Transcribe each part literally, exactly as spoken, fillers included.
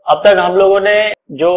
अब तक हम लोगों ने जो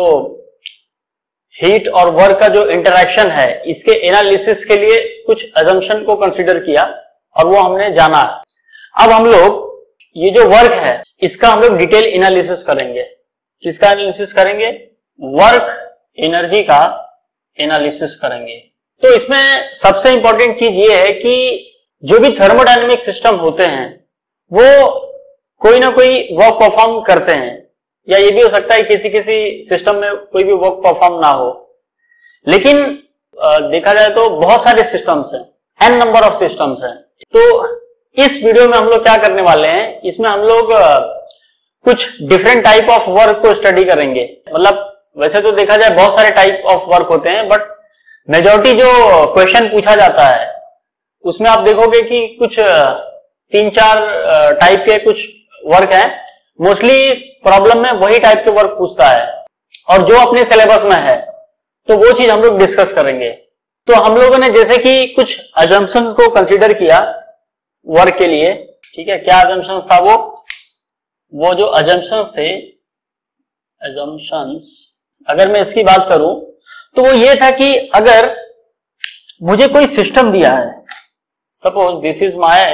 हीट और वर्क का जो इंटरेक्शन है इसके एनालिसिस के लिए कुछ अजम्पशन को कंसीडर किया और वो हमने जाना। अब हम लोग ये जो वर्क है इसका हम लोग डिटेल एनालिसिस करेंगे। किसका एनालिसिस करेंगे? वर्क एनर्जी का एनालिसिस करेंगे। तो इसमें सबसे इंपॉर्टेंट चीज ये है कि जो भी थर्मोडायनेमिक सिस्टम होते हैं वो कोई ना कोई वर्क परफॉर्म करते हैं, या ये भी हो सकता है किसी किसी सिस्टम में कोई भी वर्क परफॉर्म ना हो, लेकिन देखा जाए तो बहुत सारे सिस्टम्स हैं, एन नंबर ऑफ सिस्टम्स हैं। तो इस वीडियो में हम लोग क्या करने वाले हैं, इसमें हम लोग कुछ डिफरेंट टाइप ऑफ वर्क को स्टडी करेंगे। मतलब वैसे तो देखा जाए बहुत सारे टाइप ऑफ वर्क होते हैं, बट मेजॉरिटी जो क्वेश्चन पूछा जाता है उसमें आप देखोगे कि कुछ तीन चार टाइप के कुछ वर्क हैं। मोस्टली प्रॉब्लम में वही टाइप के वर्क पूछता है और जो अपने सिलेबस में है, तो वो चीज हम लोग डिस्कस करेंगे। तो हम लोगों ने जैसे कि कुछ अजम्पशन को कंसीडर किया वर्क के लिए, ठीक है। क्या अजम्पशंस था वो वो जो अजम्पशंस थे, अजम्पशंस अगर मैं इसकी बात करूं तो वो ये था कि अगर मुझे कोई सिस्टम दिया है, सपोज दिस इज माय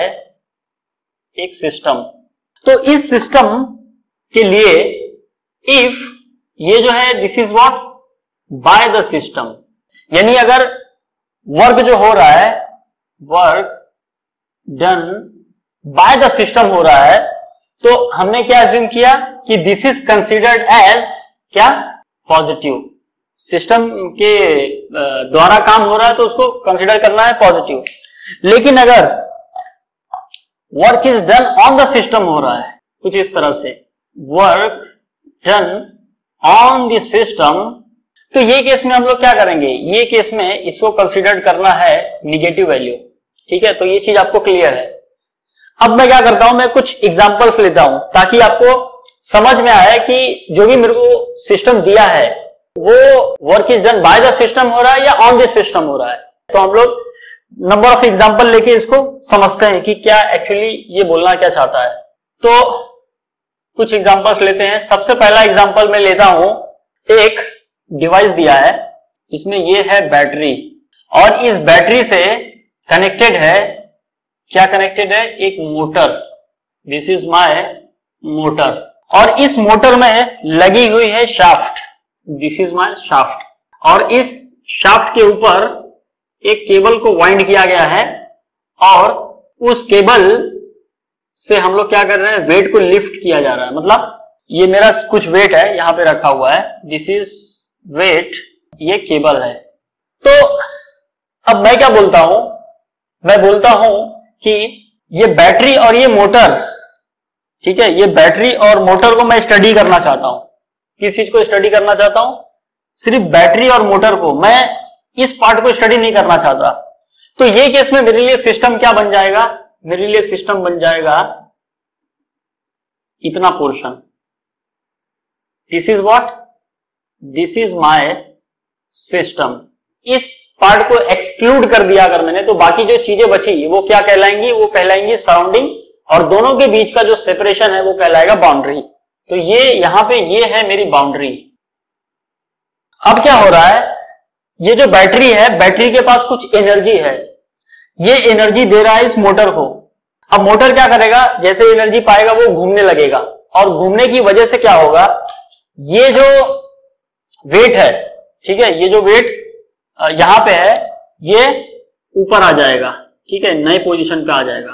एक सिस्टम, तो इस सिस्टम के लिए इफ ये जो है this is what by the system, यानी अगर वर्क जो हो रहा है, work done by the system हो रहा है, तो हमने क्या अज्यूम किया कि दिस इज कंसीडर्ड एज क्या? पॉजिटिव। सिस्टम के द्वारा काम हो रहा है तो उसको कंसीडर करना है पॉजिटिव। लेकिन अगर work is done on the system हो रहा है, कुछ इस तरह से work done on the system, तो ये केस में हम लोग क्या करेंगे, ये केस में इसको कंसीडर करना है निगेटिव वैल्यू, ठीक है। तो ये चीज आपको क्लियर है। अब मैं क्या करता हूं, मैं कुछ एग्जांपल्स लेता हूं ताकि आपको समझ में आए कि जो भी मेरे को सिस्टम दिया है वो work is done by the system हो रहा है या ऑन दिस सिस्टम हो रहा है। तो हम लोग नंबर ऑफ एग्जांपल लेके इसको समझते हैं कि क्या एक्चुअली ये बोलना क्या चाहता है। तो कुछ एग्जांपल्स लेते हैं। सबसे पहला एग्जांपल मैं लेता हूं, एक डिवाइस दिया है, इसमें ये है बैटरी और इस बैटरी से कनेक्टेड है, क्या कनेक्टेड है? एक motor. This is my motor और इस मोटर में लगी हुई है shaft, this is my shaft, और इस शाफ्ट के ऊपर एक केबल को वाइंड किया गया है और उस केबल से हम लोग क्या कर रहे हैं, वेट को लिफ्ट किया जा रहा है। मतलब ये मेरा कुछ वेट है यहां पे रखा हुआ है, दिस इज वेट, ये केबल है। तो अब मैं क्या बोलता हूं, मैं बोलता हूं कि ये बैटरी और ये मोटर, ठीक है, ये बैटरी और मोटर को मैं स्टडी करना चाहता हूं। किस चीज को स्टडी करना चाहता हूं? सिर्फ बैटरी और मोटर को, मैं इस पार्ट को स्टडी नहीं करना चाहता। तो ये केस में मेरे लिए सिस्टम क्या बन जाएगा, मेरे लिए सिस्टम बन जाएगा इतना portion. This is what, this is my system. इस पार्ट को एक्सक्लूड कर दिया अगर मैंने, तो बाकी जो चीजें बची वो क्या कहलाएंगी, वो कहलाएंगी सराउंडिंग, और दोनों के बीच का जो सेपरेशन है वो कहलाएगा बाउंड्री। तो ये यहां पे ये है मेरी बाउंड्री। अब क्या हो रहा है, ये जो बैटरी है, बैटरी के पास कुछ एनर्जी है, ये एनर्जी दे रहा है इस मोटर को। अब मोटर क्या करेगा, जैसे एनर्जी पाएगा वो घूमने लगेगा, और घूमने की वजह से क्या होगा, ये जो वेट है, ठीक है, ये जो वेट यहां पे है ये ऊपर आ जाएगा, ठीक है, नए पोजीशन पे आ जाएगा।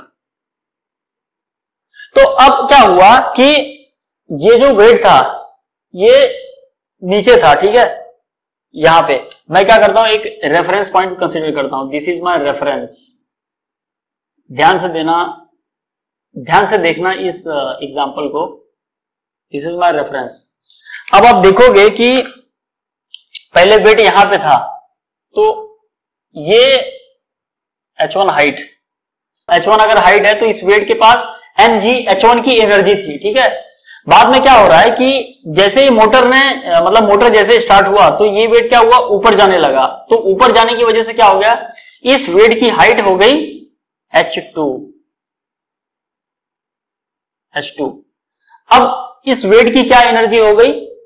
तो अब क्या हुआ कि ये जो वेट था ये नीचे था, ठीक है, यहां पे मैं क्या करता हूं, एक रेफरेंस पॉइंट कंसीडर करता हूं, दिस इज माय रेफरेंस। ध्यान से देना, ध्यान से देखना इस एग्जांपल को, दिस इज माय रेफरेंस। अब आप देखोगे कि पहले वेट यहां पे था, तो ये H one height, H one अगर हाइट है तो इस वेट के पास एम जी एच वन की एनर्जी थी, ठीक है। बाद में क्या हो रहा है कि जैसे ही मोटर ने मतलब मोटर जैसे स्टार्ट हुआ तो ये वेट क्या हुआ, ऊपर जाने लगा। तो ऊपर जाने की वजह से क्या हो गया, इस वेट की हाइट हो गई एच टू, एच टू। अब इस वेट की क्या एनर्जी हो गई,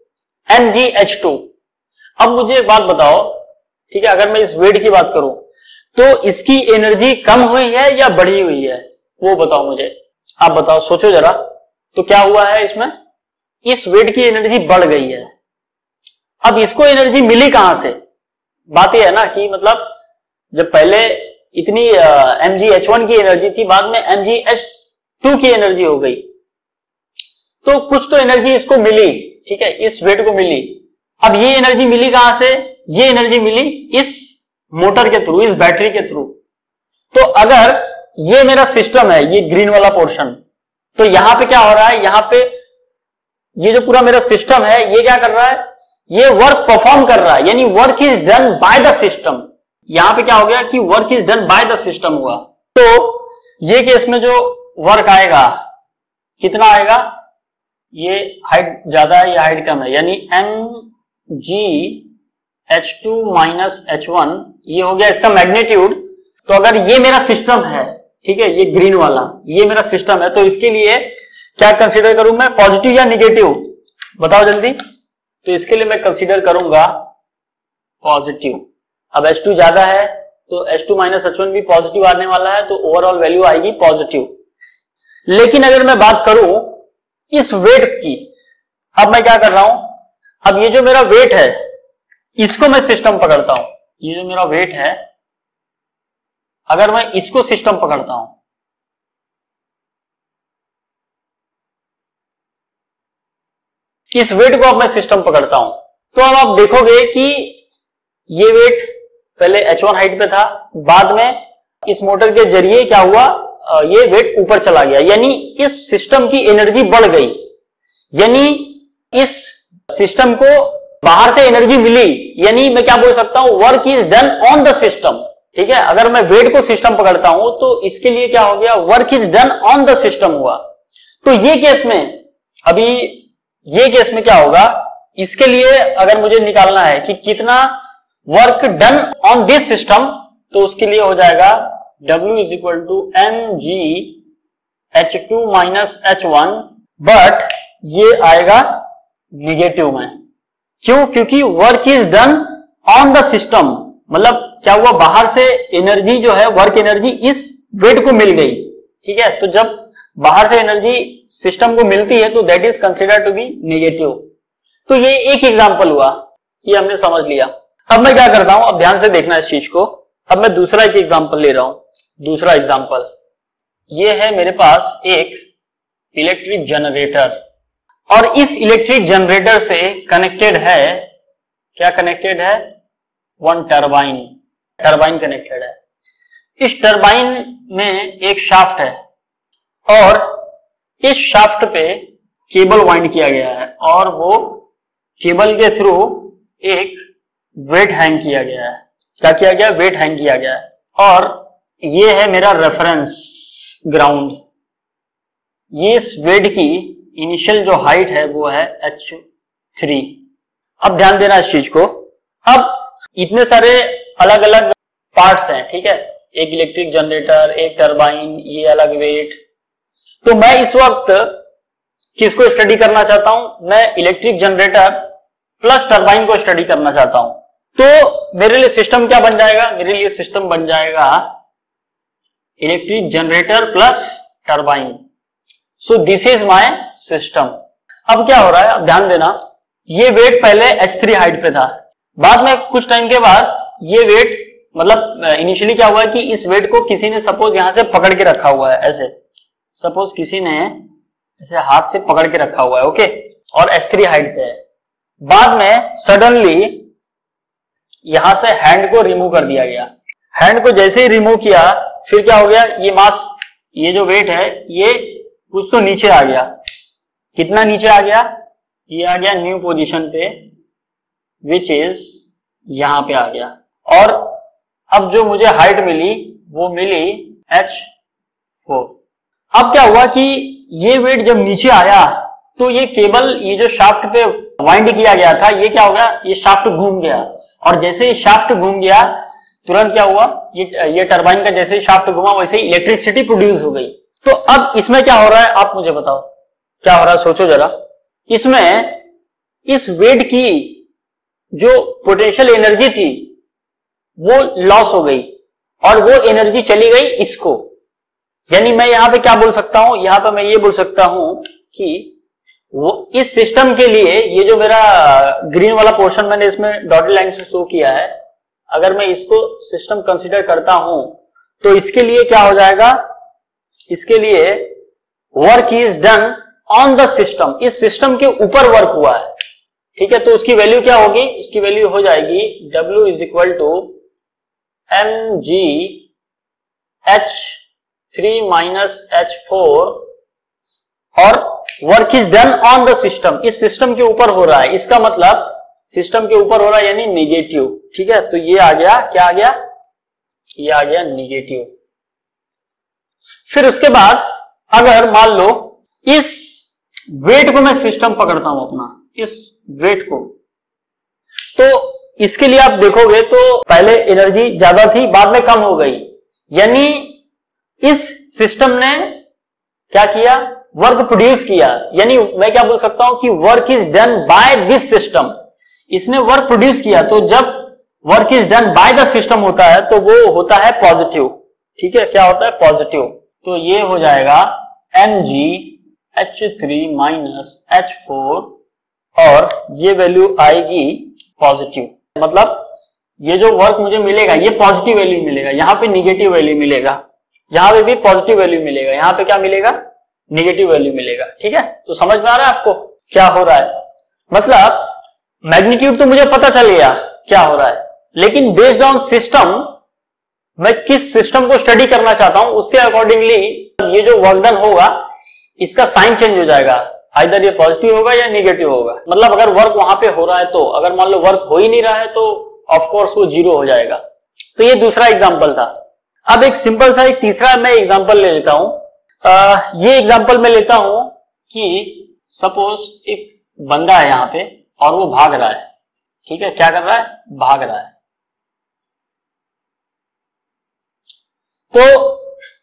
एम जी एच टू। अब मुझे एक बात बताओ, ठीक है, अगर मैं इस वेट की बात करूं तो इसकी एनर्जी कम हुई है या बढ़ी हुई है, वो बताओ मुझे। आप बताओ, सोचो जरा। तो क्या हुआ है इसमें, इस वेट की एनर्जी बढ़ गई है। अब इसको एनर्जी मिली कहां से? बात यह है ना कि मतलब जब पहले इतनी एम जी एच वन की एनर्जी थी, बाद में एम जी एच टू की एनर्जी हो गई, तो कुछ तो एनर्जी इसको मिली, ठीक है, इस वेट को मिली। अब ये एनर्जी मिली कहां से? ये एनर्जी मिली इस मोटर के थ्रू, इस बैटरी के थ्रू। तो अगर ये मेरा सिस्टम है, ये ग्रीन वाला पोर्शन, तो यहां पे क्या हो रहा है, यहां पे ये जो पूरा मेरा सिस्टम है ये क्या कर रहा है, ये वर्क परफॉर्म कर रहा है, यानी work is done by the system. यहां पे क्या हो गया कि work is done by the system हुआ। तो ये केस में जो वर्क आएगा कितना आएगा, ये हाइट ज्यादा है या हाइट कम है, यानी M G H two minus H one, ये हो गया इसका मैग्नीट्यूड। तो अगर ये मेरा सिस्टम है, ठीक है, ये ग्रीन वाला ये मेरा सिस्टम है, तो इसके लिए क्या कंसीडर करूं मैं, पॉजिटिव या निगेटिव, बताओ जल्दी। तो इसके लिए मैं कंसीडर करूंगा पॉजिटिव। अब एच टू ज्यादा है तो H two minus H one भी पॉजिटिव आने वाला है, तो ओवरऑल वैल्यू आएगी पॉजिटिव। लेकिन अगर मैं बात करूं इस वेट की, अब मैं क्या कर रहा हूं, अब ये जो मेरा वेट है इसको मैं सिस्टम पकड़ता हूं, ये जो मेरा वेट है अगर मैं इसको सिस्टम पकड़ता हूं, इस वेट को अब मैं सिस्टम पकड़ता हूं, तो अब आप देखोगे कि ये वेट पहले एच वन हाइट पे था, बाद में इस मोटर के जरिए क्या हुआ, ये वेट ऊपर चला गया, यानी इस सिस्टम की एनर्जी बढ़ गई, यानी इस सिस्टम को बाहर से एनर्जी मिली, यानी मैं क्या बोल सकता हूं, work is done on the system. ठीक है, अगर मैं वेट को सिस्टम पकड़ता हूं तो इसके लिए क्या हो गया, work is done on the system हुआ। तो ये केस में, अभी ये केस में क्या होगा, इसके लिए अगर मुझे निकालना है कि कितना work done on this system, तो उसके लिए हो जाएगा W is equal to M G H two minus H one, but ये आएगा निगेटिव में। क्यों? क्योंकि work is done on the system, मतलब क्या हुआ, बाहर से एनर्जी जो है, वर्क एनर्जी इस वेट को मिल गई। ठीक है, तो जब बाहर से एनर्जी सिस्टम को मिलती है तो that is considered to be negative. तो ये एक एग्जांपल हुआ, ये हमने समझ लिया। अब मैं क्या करता हूं, अब ध्यान से देखना इस चीज को। अब मैं दूसरा एक एग्जांपल ले रहा हूं। दूसरा एग्जांपल ये है, मेरे पास एक इलेक्ट्रिक जनरेटर, और इस इलेक्ट्रिक जनरेटर से कनेक्टेड है, क्या कनेक्टेड है, वन टरबाइन, टरबाइन कनेक्टेड है। इस टरबाइन में एक शाफ्ट है और इस शाफ्ट पे केबल वाइंड किया गया है, और वो केबल के थ्रू एक वेट हैंग किया गया है। क्या किया गया, वेट हैंग किया गया है, और ये है मेरा रेफरेंस ग्राउंड। ये इस वेट की इनिशियल जो हाइट है वो है एच थ्री। अब ध्यान देना इस चीज को। अब इतने सारे अलग अलग पार्ट्स हैं, ठीक है, एक इलेक्ट्रिक जनरेटर, एक टरबाइन, ये अलग वेट। तो मैं इस वक्त किसको स्टडी करना चाहता हूं, मैं इलेक्ट्रिक जनरेटर प्लस टरबाइन को स्टडी करना चाहता हूं। तो मेरे लिए सिस्टम क्या बन जाएगा, मेरे लिए सिस्टम बन जाएगा electric generator plus turbine. So this is my system. अब क्या हो रहा है, अब ध्यान देना, ये वेट पहले एच थ्री हाइट पे था, बाद में कुछ टाइम के बाद ये वेट, मतलब इनिशियली क्या हुआ है कि इस वेट को किसी ने सपोज यहां से पकड़ के रखा हुआ है, ऐसे सपोज किसी ने ऐसे हाथ से पकड़ के रखा हुआ है, ओके, और एच थ्री हाइट पे है। बाद में सडनली यहां से हैंड को रिमूव कर दिया गया। हैंड को जैसे ही रिमूव किया, फिर क्या हो गया, ये मास, ये जो वेट है ये कुछ तो नीचे आ गया। कितना नीचे आ गया, ये आ गया न्यू पोजीशन पे, विच इज यहां पे आ गया। और अब जो मुझे हाइट मिली वो मिली एच फोर। अब क्या हुआ कि ये वेट जब नीचे आया तो ये केबल, ये जो शाफ्ट पे वाइंड किया गया था, ये क्या हो गया, ये शाफ्ट घूम गया, और जैसे ही शाफ्ट घूम गया तुरंत क्या हुआ, ये ये टरबाइन का जैसे ही शाफ्ट घुमा वैसे ही इलेक्ट्रिसिटी प्रोड्यूस हो गई। तो अब इसमें क्या हो रहा है, आप मुझे बताओ क्या हो रहा है, सोचो जरा। इसमें इस वेट की जो पोटेंशियल एनर्जी थी वो लॉस हो गई और वो एनर्जी चली गई इसको। यानी मैं यहां पे क्या बोल सकता हूं, यहां पे मैं ये बोल सकता हूं कि वो इस सिस्टम के लिए ये जो मेरा ग्रीन वाला पोर्शन मैंने इसमें डॉटेड लाइन से शो किया है, अगर मैं इसको सिस्टम कंसीडर करता हूं तो इसके लिए क्या हो जाएगा, इसके लिए work is done on the system, इस सिस्टम के ऊपर वर्क हुआ है, ठीक है। तो उसकी वैल्यू क्या होगी, उसकी वैल्यू हो जाएगी W is equal to M G H three minus H four और work is done on the system, इस सिस्टम के ऊपर हो रहा है, इसका मतलब सिस्टम के ऊपर हो रहा है यानी निगेटिव, ठीक है। तो ये आ गया, क्या आ गया, ये आ गया निगेटिव। फिर उसके बाद अगर मान लो इस वेट को मैं सिस्टम पकड़ता हूं अपना, इस वेट को, तो इसके लिए आप देखोगे तो पहले एनर्जी ज्यादा थी, बाद में कम हो गई, यानी इस सिस्टम ने क्या किया, वर्क प्रोड्यूस किया। यानी मैं क्या बोल सकता हूं कि work is done by this system, इसने वर्क प्रोड्यूस किया। तो जब work is done by the system होता है तो वो होता है पॉजिटिव, ठीक है, क्या होता है, पॉजिटिव। तो ये हो जाएगा M G H three minus H four और ये वैल्यू आएगी पॉजिटिव, मतलब ये जो वर्क मुझे मिलेगा ये पॉजिटिव वैल्यू मिलेगा, यहां पे निगेटिव वैल्यू मिलेगा, यहां पे भी पॉजिटिव वैल्यू मिलेगा, यहां पे क्या मिलेगा, निगेटिव वैल्यू मिलेगा, ठीक है। तो समझ में आ रहा है आपको क्या हो रहा है, मतलब मैग्नीट्यूड तो मुझे पता चल गया क्या हो रहा है, लेकिन बेस्ड ऑन सिस्टम मैं किस सिस्टम को स्टडी करना चाहता हूं उसके अकॉर्डिंगली ये जो वर्क डन होगा इसका साइन चेंज हो जाएगा, आइदर ये पॉजिटिव होगा या निगेटिव होगा। मतलब अगर वर्क वहां पे हो रहा है तो, अगर मान लो वर्क हो ही नहीं रहा है तो ऑफ कोर्स वो जीरो हो जाएगा। तो ये दूसरा एग्जांपल था। अब एक सिंपल सा एक तीसरा मैं एग्जांपल ले लेता हूं। आ, ये एग्जांपल मैं लेता हूं कि सपोज एक बंदा है यहां पे और वो भाग रहा है, ठीक है, क्या कर रहा है, भाग रहा है। तो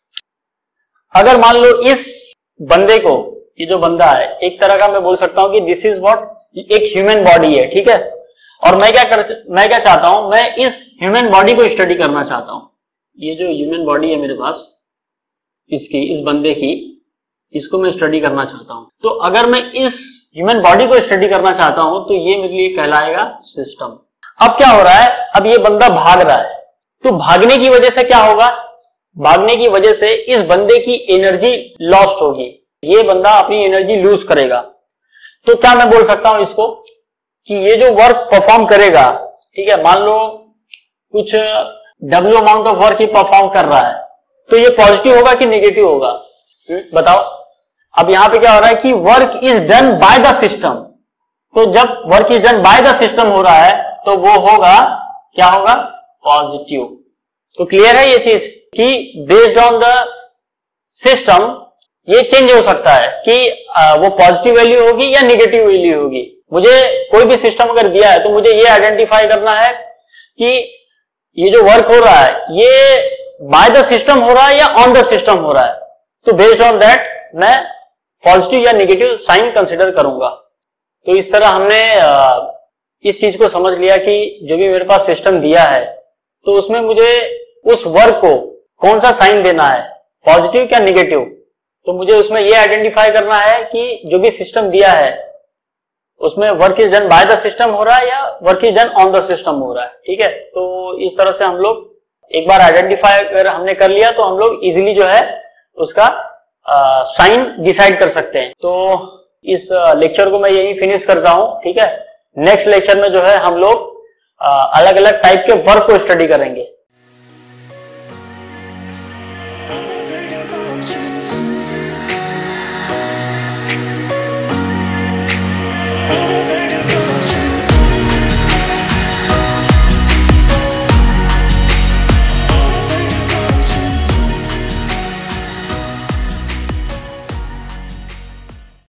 अगर मान लो इस बंदे को, ये जो बंदा है एक तरह का मैं बोल सकता हूं कि दिस इज व्हाट, एक ह्यूमन बॉडी है, ठीक है, और मैं क्या कर मैं क्या चाहता हूं, मैं इस ह्यूमन बॉडी को स्टडी करना चाहता हूं। ये जो ह्यूमन बॉडी है मेरे पास, इसकी, इस बंदे की, इसको मैं स्टडी करना चाहता हूं। तो अगर मैं इस ह्यूमन बॉडी को स्टडी करना चाहता हूं तो ये मेरे लिए कहलाएगा सिस्टम। अब क्या हो रहा है, अब ये बंदा भाग रहा है, तो भागने की वजह से क्या होगा, भागने की वजह से इस बंदे की एनर्जी लॉस्ट होगी, ये बंदा अपनी एनर्जी लूज करेगा। तो क्या मैं बोल सकता हूं इसको कि ये जो वर्क परफॉर्म करेगा, ठीक है, मान लो कुछ डब्ल्यू अमाउंट ऑफ वर्क ही परफॉर्म कर रहा है, तो ये पॉजिटिव होगा कि नेगेटिव होगा, बताओ। अब यहां पे क्या हो रहा है कि work is done by the system, तो जब work is done by the system हो रहा है तो वो होगा, क्या होगा, पॉजिटिव। तो क्लियर है ये चीज कि बेस्ड ऑन द सिस्टम ये चेंज हो सकता है कि आ, वो पॉजिटिव वैल्यू होगी या नेगेटिव वैल्यू होगी। मुझे कोई भी सिस्टम अगर दिया है तो मुझे ये आइडेंटिफाई करना है कि ये जो वर्क हो रहा है ये बाय द सिस्टम हो रहा है या ऑन द सिस्टम हो रहा है। तो बेस्ड ऑन दैट मैं पॉजिटिव या नेगेटिव साइन कंसिडर करूंगा। तो इस तरह हमने आ, इस चीज को समझ लिया कि जो भी मेरे पास सिस्टम दिया है तो उसमें मुझे उस वर्क को कौन सा साइन देना है, पॉजिटिव क्या नेगेटिव। तो मुझे उसमें यह आइडेंटिफाई करना है कि जो भी सिस्टम दिया है उसमें work is done by the system हो रहा है या work is done on the system हो रहा है, ठीक है। तो इस तरह से हम लोग एक बार आइडेंटिफाई अगर हमने कर लिया तो हम लोग इजीली जो है उसका साइन डिसाइड कर सकते हैं। तो इस लेक्चर को मैं यही फिनिश करता हूं, ठीक है। नेक्स्ट लेक्चर में जो है हम लोग अलग अलग टाइप के वर्क को स्टडी करेंगे।